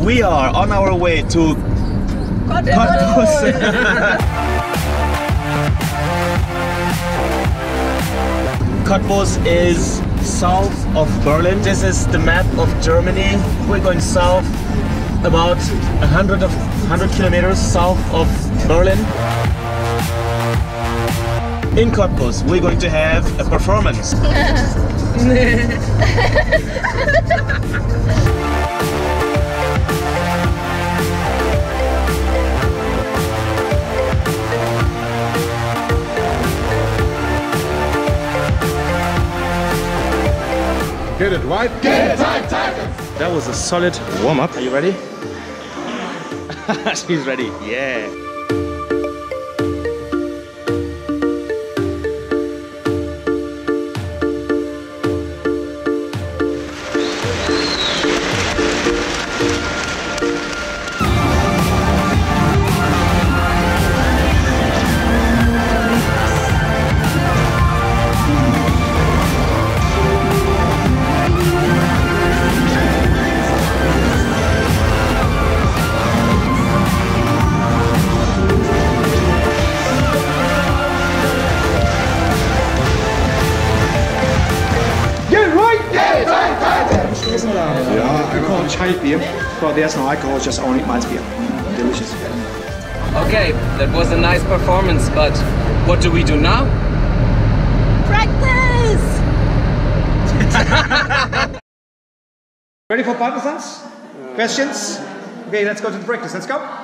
We are on our way to Cottbus. Cottbus is south of Berlin. This is the map of Germany. We're going south about 100 kilometers south of Berlin. In Cottbus, we're going to have a performance. Get it right. Get it right, Tiger. That was a solid warm-up. Are you ready? She's ready. Yeah. Yeah, I call it Chai beer, but there's no alcohol, just only malt beer. Delicious. Okay, that was a nice performance, but what do we do now? Practice! Ready for partisans? Questions? Okay, let's go to the practice. Let's go.